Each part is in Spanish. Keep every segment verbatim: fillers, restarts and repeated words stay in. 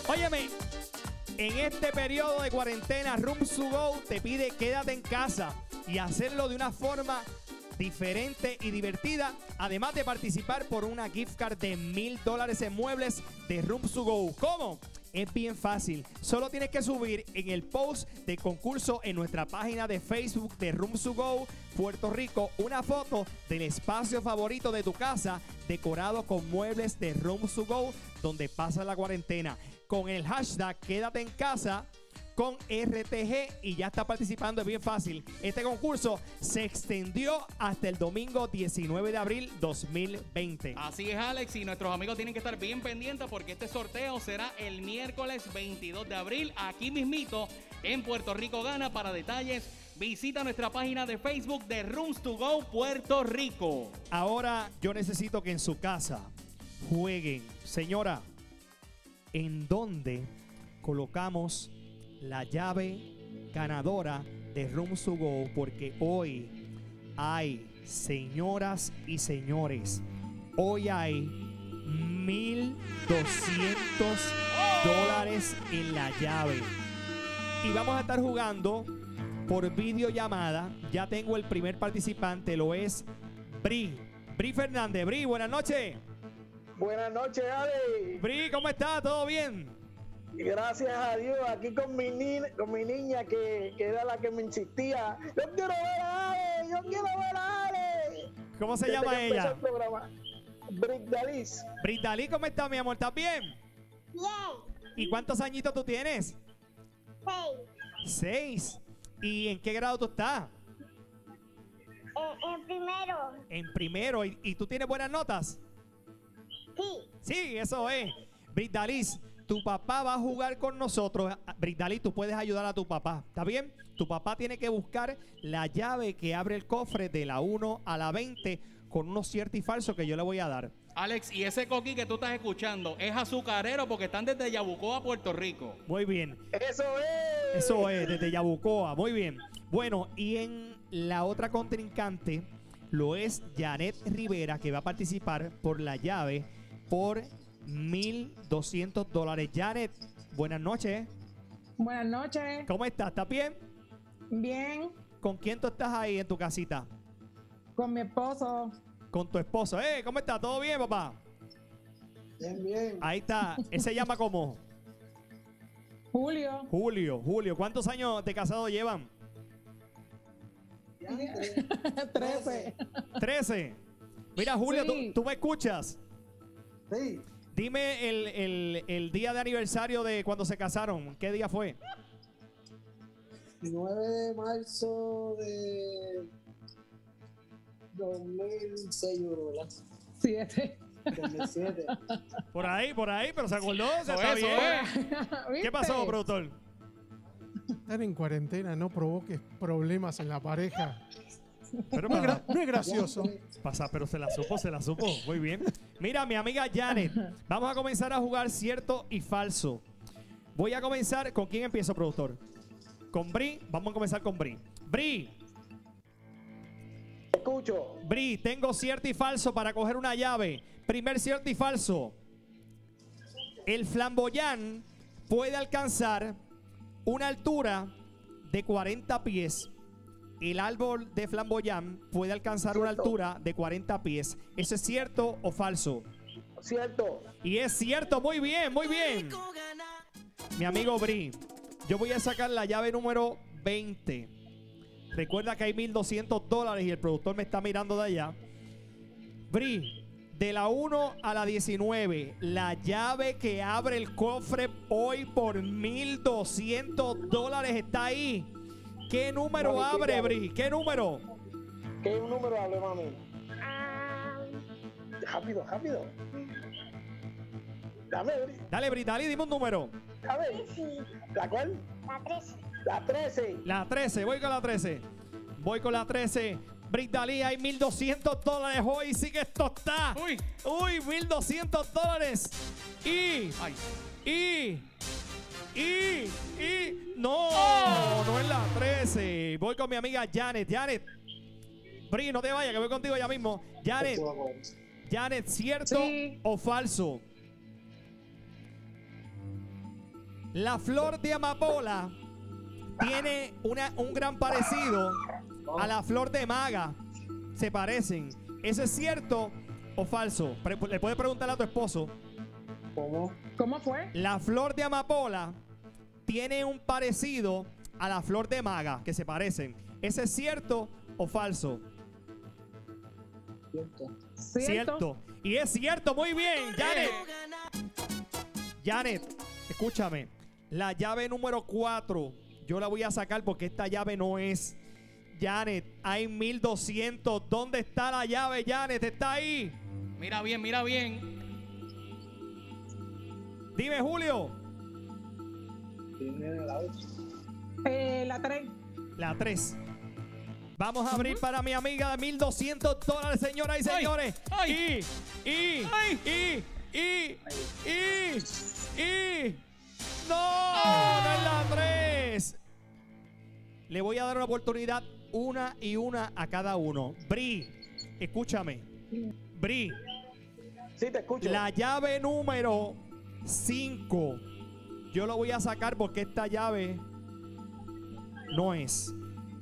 Óyeme, en este periodo de cuarentena, Rooms to Go te pide quédate en casa y hacerlo de una forma diferente y divertida, además de participar por una gift card de mil dólares en muebles de Rooms to Go. ¿Cómo? Es bien fácil. Solo tienes que subir en el post de concurso en nuestra página de Facebook de Rooms to Go Puerto Rico una foto del espacio favorito de tu casa decorado con muebles de Rooms to Go donde pasa la cuarentena. Con el hashtag quédate en casa con R T G y ya está participando, es bien fácil. Este concurso se extendió hasta el domingo diecinueve de abril dos mil veinte. Así es, Alex, y nuestros amigos tienen que estar bien pendientes porque este sorteo será el miércoles veintidós de abril, aquí mismito en Puerto Rico Gana. Para detalles, visita nuestra página de Facebook de Rooms to Go Puerto Rico. Ahora yo necesito que en su casa jueguen. Señora, ¿en dónde colocamos la llave ganadora de Rooms to Go? Porque hoy hay, señoras y señores, hoy hay mil doscientos dólares en la llave. Y vamos a estar jugando por videollamada. Ya tengo el primer participante, lo es Bri. Bri Fernández. Bri, buenas noches. Buenas noches, Ale. Bri, ¿cómo está? ¿Todo bien? Gracias a Dios, aquí con mi, ni con mi niña que, que era la que me insistía. Yo quiero ver a Ale, yo quiero ver a Ale. ¿Cómo se Desde llama que empezó ella? el programa. Brigdalis. Britali, ¿cómo estás, mi amor? ¿Estás bien? Bien. ¿Y cuántos añitos tú tienes? Seis. Seis. ¿Y en qué grado tú estás? En, en primero. En primero. ¿Y, y tú tienes buenas notas? Sí. Sí, eso es. Brigdalis, tu papá va a jugar con nosotros. Brigdalis, tú puedes ayudar a tu papá. ¿Está bien? Tu papá tiene que buscar la llave que abre el cofre de la uno a la veinte con unos ciertos y falsos que yo le voy a dar. Alex, y ese coquí que tú estás escuchando es azucarero porque están desde Yabucoa, Puerto Rico. Muy bien. Eso es. Eso es, desde Yabucoa. Muy bien. Bueno, y en la otra contrincante lo es Janet Rivera, que va a participar por la llave por mil doscientos dólares. Janet, buenas noches. Buenas noches. ¿Cómo estás? ¿Estás bien? Bien. ¿Con quién tú estás ahí en tu casita? Con mi esposo. Con tu esposo. ¿Eh? ¿Cómo está? ¿Todo bien, papá? Bien, bien. Ahí está. Él se llama como Julio. Julio. Julio, ¿cuántos años de casado llevan? Trece. Trece. Mira, Julio, Sí. ¿tú, tú me escuchas? Sí. Dime el, el, el día de aniversario de cuando se casaron. ¿Qué día fue? nueve de marzo de dos mil seis, ¿verdad? Siete. dos mil siete. Por ahí, por ahí, pero se acordó. Se Eso está es, bien. eso ¿Viste? ¿Qué pasó, productor? Estar en cuarentena, no provoques problemas en la pareja. Pero No es, pasa, gra- no es gracioso. pasa, pero se la supo, se la supo. Muy bien. Mira, mi amiga Janet, vamos a comenzar a jugar cierto y falso. Voy a comenzar. ¿Con quién empiezo, productor? Con Bri. Vamos a comenzar con Bri. Bri, Escucho. Bri, tengo cierto y falso para coger una llave. Primer cierto y falso. El flamboyán puede alcanzar una altura de cuarenta pies. El árbol de flamboyán puede alcanzar una Cierto. altura de cuarenta pies. ¿Eso es cierto o falso? Cierto. Y es cierto, muy bien, muy bien. Mi amigo Bri, yo voy a sacar la llave número veinte. Recuerda que hay mil doscientos dólares y el productor me está mirando de allá. Bri, de la uno a la diecinueve, la llave que abre el cofre hoy por mil doscientos dólares está ahí. ¿Qué número Mami, ¿qué abre, llave? Bri? ¿Qué número? ¿Qué número hable, mami? Ah, Rápido, rápido. Dame, Bri. Dale, Bri, dale, dime un número. Dame. sí. ¿La cuál? La trece. La trece. La trece, voy con la trece. Voy con la trece. Britdalí, hay mil doscientos dólares hoy. Sí que esto está. Uy. Uy, mil doscientos dólares. Y, Ay. y, y, y. No, Oh. no es la trece. Voy con mi amiga Janet. Janet. Bri, no te vayas, que voy contigo ya mismo. Janet, Janet, ¿cierto Sí. o falso? La flor de amapola tiene una, un gran parecido a la flor de maga. Se parecen. ¿Eso es cierto o falso? Pre- Le puedes preguntar a tu esposo. ¿Cómo? ¿Cómo fue? La flor de amapola tiene un parecido a la flor de maga, que se parecen. ¿Eso es cierto o falso? Cierto. ¿Cierto? Y es cierto, muy bien, Janet. Janet, escúchame. La llave número cuatro, yo la voy a sacar porque esta llave no es. Janet, hay mil doscientos. ¿Dónde está la llave, Janet? ¿Está ahí? Mira bien, mira bien. Dime, Julio. Tiene la ocho. Eh, la tres. La tres. Vamos a abrir para mi amiga de mil doscientos dólares, señoras y señores. ay. Y, y, Ay. y, y, y, y. ¡No! ¡No es la tres! Le voy a dar una oportunidad, una y una a cada uno. Bri, escúchame. Bri, Sí, te escucho. la llave número cinco. Yo lo voy a sacar porque esta llave no es.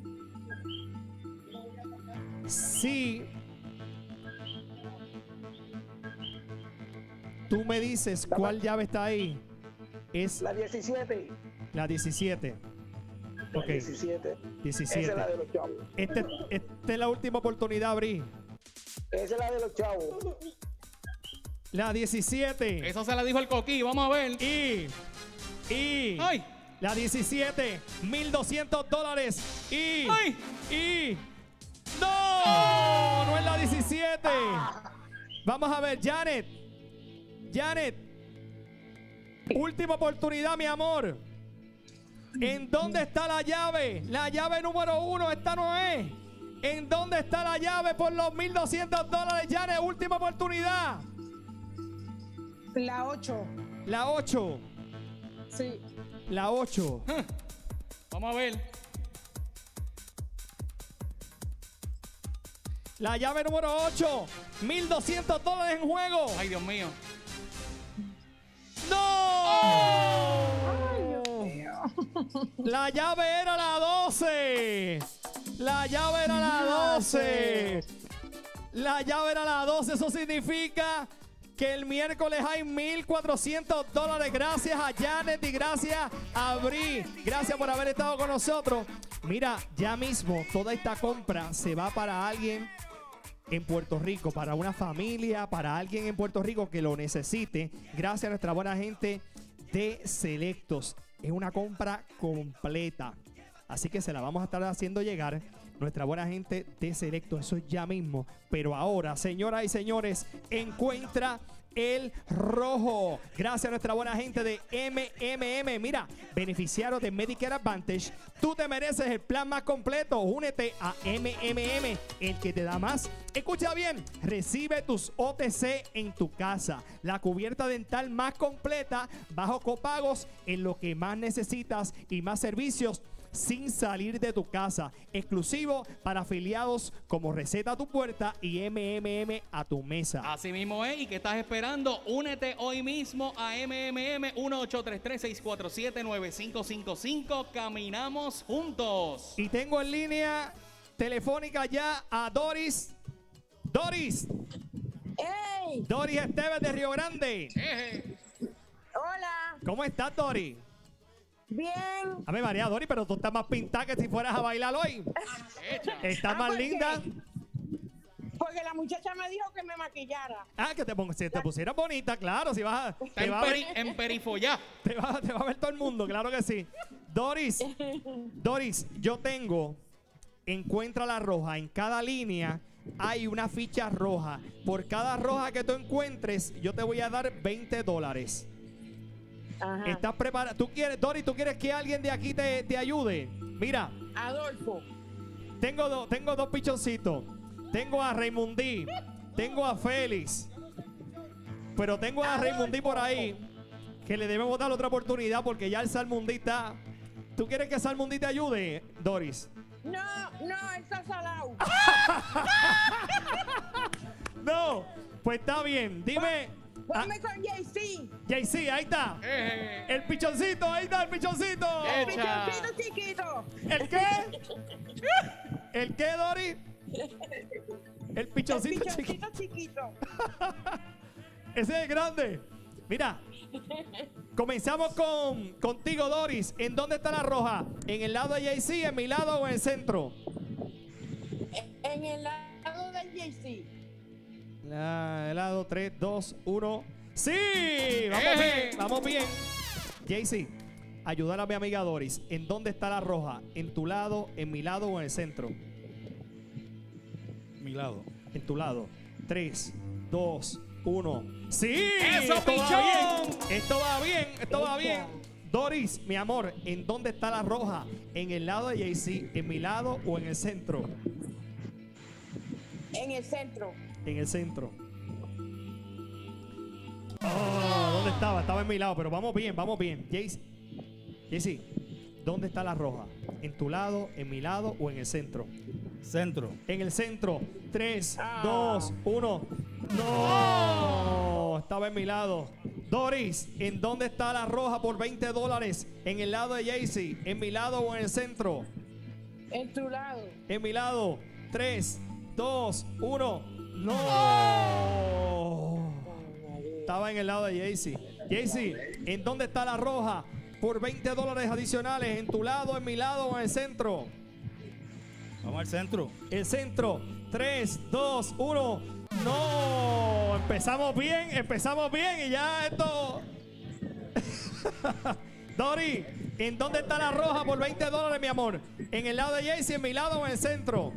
Sí. Tú me dices cuál llave está ahí. Es La diecisiete. la diecisiete. La Ok, diecisiete. Esa es la diecisiete. de los chavos. Este, esta es la última oportunidad, Bri. Esa es la de los chavos. La diecisiete. Eso se la dijo el coquí. Vamos a ver. Y. Y. ¡Ay! La diecisiete. mil doscientos dólares. Y. ¡Ay! Y. ¡No! No es la diecisiete. Vamos a ver, Janet. Janet. Última oportunidad, mi amor. ¿En dónde está la llave? La llave número uno, esta no es. ¿En dónde está la llave por los mil doscientos dólares, Janet? Última oportunidad. La ocho. La ocho. Sí. La ocho. Vamos a ver. La llave número ocho. mil doscientos dólares en juego. Ay, Dios mío. ¡No! La llave era la doce. La llave era la doce. La llave era la doce. Eso significa que el miércoles hay mil cuatrocientos dólares. Gracias a Janet y gracias a Bri. Gracias por haber estado con nosotros. Mira, ya mismo toda esta compra se va para alguien en Puerto Rico, para una familia, para alguien en Puerto Rico que lo necesite. Gracias a nuestra buena gente de Selectos. Es una compra completa. Así que se la vamos a estar haciendo llegar. Nuestra buena gente de Selectos. Eso es ya mismo. Pero ahora, señoras y señores, encuentra el rojo. Gracias a nuestra buena gente de M M M. Mira, beneficiario de Medicare Advantage. Tú te mereces el plan más completo. Únete a M M M, el que te da más. Escucha bien, recibe tus O T C en tu casa. La cubierta dental más completa, bajo copagos en lo que más necesitas y más servicios sin salir de tu casa. Exclusivo para afiliados como Receta a tu puerta y M M M a tu mesa. Así mismo es. ¿Y qué estás esperando? Únete hoy mismo a M M M uno ocho tres tres, seis cuatro siete, nueve cinco cinco cinco. Caminamos juntos. Y tengo en línea telefónica ya a Doris. Doris. ¡Ey! Doris Esteves de Río Grande. Eje. Hola, ¿Cómo estás, Doris? bien. A ver, María Doris, pero tú estás más pintada que si fueras a bailar hoy. Echa. Estás Ah, más ¿por qué? linda. Porque la muchacha me dijo que me maquillara. Ah, que te, pon- si te pusieras bonita, claro. Si vas a, Está te, en, va a ver, peri, en perifollá. te, va, te va a ver todo el mundo, claro que sí. Doris, Doris, yo tengo, encuentra la roja. En cada línea hay una ficha roja. Por cada roja que tú encuentres, yo te voy a dar veinte dólares. Ajá. ¿Estás preparada? ¿Tú quieres, Doris, tú quieres que alguien de aquí te, te ayude? Mira, Adolfo. tengo, do- tengo dos pichoncitos. Tengo a Raymundí, tengo a Félix, pero tengo a Raymundí por ahí que le debemos dar otra oportunidad porque ya el Salmundí está. ¿Tú quieres que Salmundí te ayude, Doris? No, no, está salado. No, pues está bien. Dime, Ponme con Jay-Z. Jay-Z, ahí está. Eh, El pichoncito, ahí está el pichoncito. Eh. Pichoncito chiquito. ¿El qué? ¿El qué, Dori? El El pichoncito chiquito. pichoncito chiquito. Ese es grande. Mira, comenzamos con contigo, Doris. ¿En dónde está la roja? ¿En el lado de Jay-Z, en mi lado o en el centro? En el lado de Jay-Z. La, el lado tres, dos, uno. ¡Sí! Vamos ¡Eh! bien, vamos bien. Jay-Z, ayudar a mi amiga Doris. ¿En dónde está la roja? ¿En tu lado, en mi lado o en el centro? Mi lado. En tu lado. tres, dos, uno. ¡Sí! ¡Eso, esto va pichón! bien. Esto va bien, esto va bien. Doris, mi amor, ¿en dónde está la roja? ¿En el lado de Jay-Z, en mi lado o en el centro? En el centro. En el centro. Oh, ¿dónde estaba? Estaba en mi lado, pero vamos bien, vamos bien. Jaycee, Jaycee, ¿dónde está la roja? ¿En tu lado, en mi lado o en el centro? Centro. En el centro. tres, Ah. dos, uno. No, estaba en mi lado. Doris, ¿en dónde está la roja por veinte dólares? ¿En el lado de Jaycee, en mi lado o en el centro? En tu lado. En mi lado. tres, dos, uno. No. Estaba en el lado de Jaycee. Jaycee, ¿en dónde está la roja? Por veinte dólares adicionales. ¿En tu lado, en mi lado o en el centro? Vamos al centro. El centro. tres, dos, uno. No. Empezamos bien, empezamos bien y ya esto. Dori, ¿en dónde está la roja por veinte dólares, mi amor? ¿En el lado de Jaycee, en mi lado o en el centro?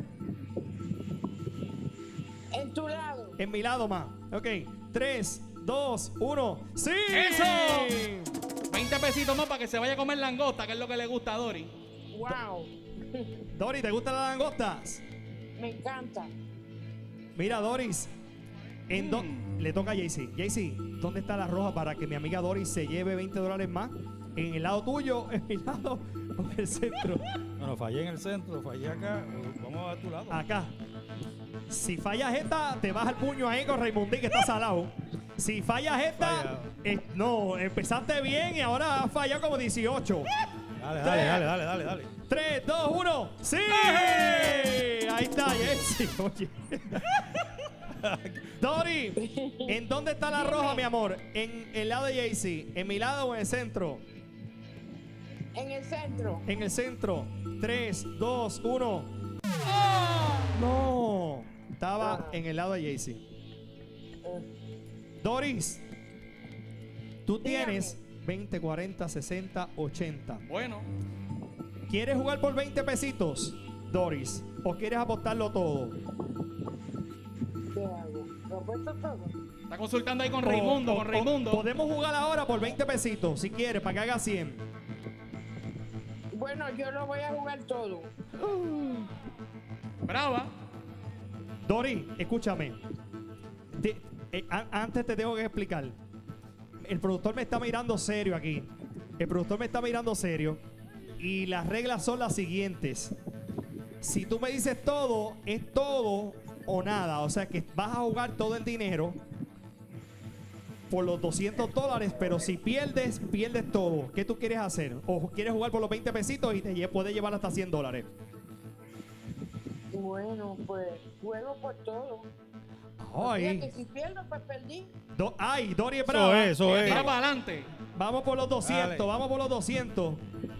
En tu lado. En mi lado más. Ok. tres, dos, uno. ¡Sí! ¡Eso! veinte pesitos más para que se vaya a comer langosta, que es lo que le gusta a Dori. Wow. Dori, ¿te gustan las langostas? Me encanta. Mira, Doris. En do- Mm. Le toca a Jaycee. Jaycee, ¿dónde está la roja para que mi amiga Doris se lleve veinte dólares más? ¿En el lado tuyo, en mi lado o en el centro? Bueno, fallé en el centro, fallé acá. Vamos a tu lado. Acá. Si fallas esta, te baja el puño ahí con Raimundí, que está salado. Si fallas esta, Fallado. eh, no, empezaste bien y ahora has fallado como dieciocho. Dale, dale, dale, dale, dale, dale. tres, dos, uno. ¡Sí! Ahí está, Jaycee. Oye. Dori, ¿en dónde está la roja, mi amor? ¿En el lado de Jaycee? ¿En mi lado o en el centro? En el centro. En el centro. tres, dos, uno. No. Estaba en el lado de Jaycee. Doris, tú Dígame. tienes veinte, cuarenta, sesenta, ochenta. Bueno, ¿Quieres jugar por veinte pesitos, Doris? ¿O quieres apostarlo todo? ¿Qué hago? ¿Lo apuesto todo? está consultando ahí con O- Raimundo, o- con o Raimundo. podemos jugar ahora por veinte pesitos, si quieres, para que haga cien. Bueno, yo lo voy a jugar todo. Brava. Dori, escúchame. Te- eh, a- antes te tengo que explicar. El productor me está mirando serio aquí. El productor me está mirando serio. Y las reglas son las siguientes. Si tú me dices todo, es todo o nada. O sea que vas a jugar todo el dinero por los doscientos dólares, pero si pierdes, pierdes todo. ¿Qué tú quieres hacer? ¿O quieres jugar por los veinte pesitos y te lle- puedes llevar hasta cien dólares? Bueno, pues juego por todo. Ay, Fíjate, si pierdo, pues perdí. Do- ay, Dori es Eso brava. es, eso es. Tira para adelante. Vamos por los doscientos, Dale. vamos por los doscientos.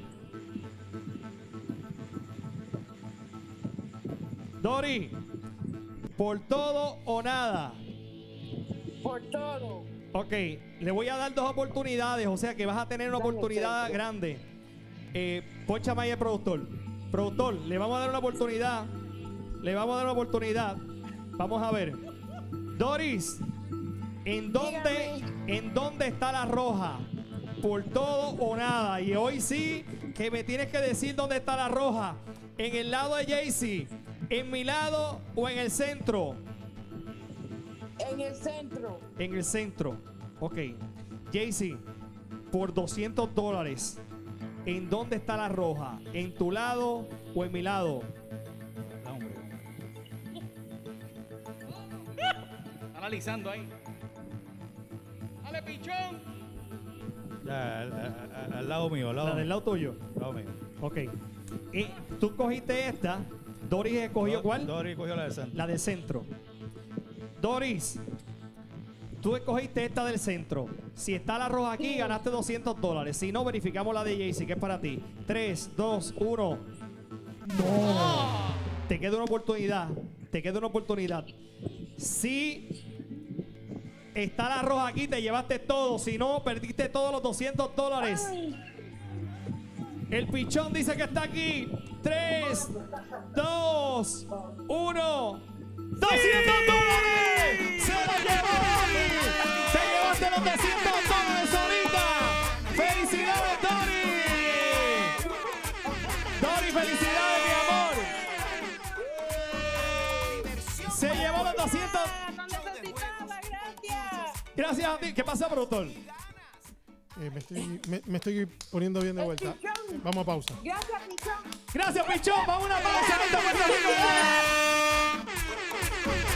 Dori, por todo o nada. Por todo. Ok, le voy a dar dos oportunidades, o sea que vas a tener una Dale, oportunidad Checo. grande. Eh, pónchame ahí el productor. Productor, le vamos a dar una oportunidad. Le vamos a dar una oportunidad. Vamos a ver. Doris, ¿en dónde, ¿en dónde está la roja? Por todo o nada. Y hoy sí que me tienes que decir dónde está la roja. ¿En el lado de Jaycee? ¿En mi lado o en el centro? En el centro. En el centro. Ok. Jaycee, por doscientos dólares, ¿en dónde está la roja? ¿En tu lado o en mi lado? Ah, hombre. Analizando ahí. de Pichón. Ya, al, al- al lado mío, al lado La del mío. lado tuyo. Al lado mío. Ok. Y tú cogiste esta. Doris escogió Do- cuál? Dory cogió la del centro. La del centro. Doris, tú escogiste esta del centro. Si está la roja aquí, ganaste doscientos dólares. Si no, verificamos la de Jaycee, que es para ti. tres, dos, uno. No. Te queda una oportunidad. Te queda una oportunidad. Si está la roja aquí, te llevaste todo. Si no, perdiste todos los doscientos dólares. El pichón dice que está aquí. tres, dos, uno. ¡doscientos dólares! ¡Se lo llevó Dori! ¡Te llevaste los doscientos dólares solita! ¡Felicidades, Dori! Dori, felicidades, mi amor. Se llevó los doscientos. No necesitaba, gracias. Gracias a ti. ¿Qué pasa, productor? Eh, me, estoy, me, me estoy poniendo bien de vuelta. Eh, Vamos a pausa. Gracias, Pichón. Gracias, pichón. Vamos a una pausa. Esto es Puerto Rico.